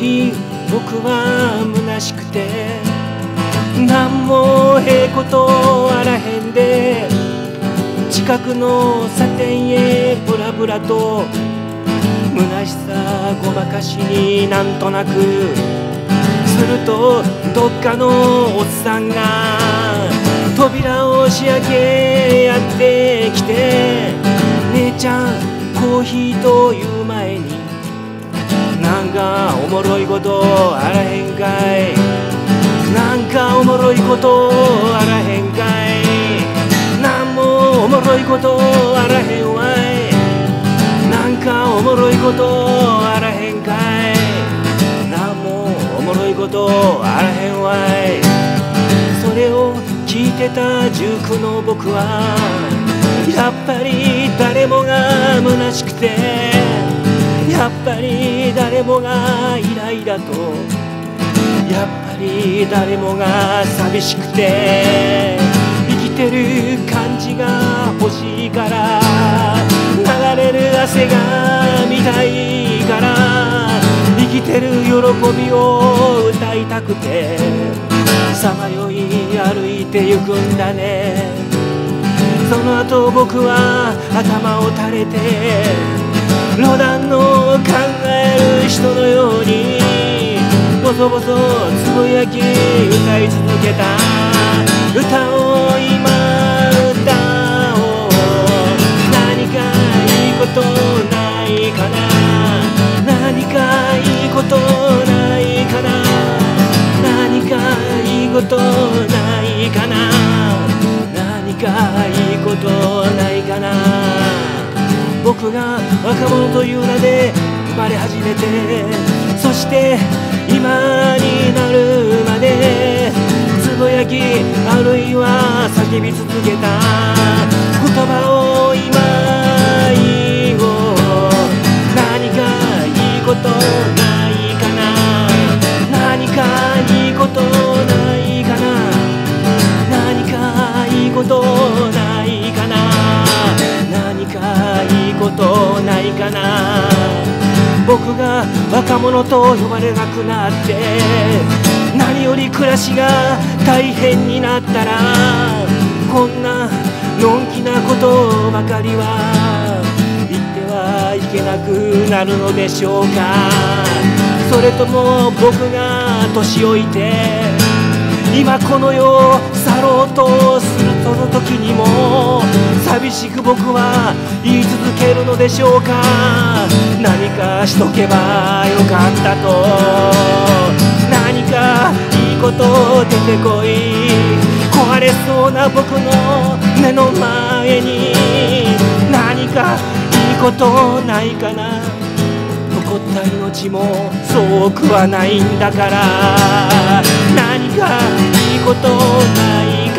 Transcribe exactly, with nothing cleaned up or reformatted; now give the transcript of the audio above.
日僕は虚しくてなんもええことあらへんで、近くの茶店へブラブラと虚しさごまかしになんとなくすると、どっかのおっさんが扉を押し開けやってきて、姉ちゃんコーヒーという前になんかおもろいことあらへんかい、なんかおもろいことあらへんかい、なんもおもろいことあらへんわい、なんかおもろいことあらへんかい、なんもおもろいことあらへんわい。それを聞いてた塾の僕はやっぱり誰もが虚しくて、やっぱり誰もがイライラと、やっぱり誰もが寂しくて、生きてる感じが欲しいから、流れる汗が見たいから、生きてる喜びを歌いたくてさまよい歩いてゆくんだね。その後僕は頭を垂れてロダンの考える人のようにボソボソつぶやき歌い続けた。歌を今歌おう、何かいいことないかな、何かいいことないかな、何かいいことないかな、何かいいことないかな。僕が若者という名で生まれ始めて、そして今になるまでつぶやきあるいは叫び続けた言葉を今言おう。何かいいことないかな、何かいいことないかな、何かいいことないかな、何かいいことないかな。僕が若者と呼ばれなくなって、何より暮らしが大変になったら、こんなのんきなことばかりは言ってはいけなくなるのでしょうか。それとも僕が年老いて今この世を去ろうとするその時にも寂しく僕は言い続けるのでしょうか。何かしとけばよかったと、何かいいこと出てこい、壊れそうな僕の目の前に何かいいことないかな。残った命もそう多くはないんだから、何かいいことない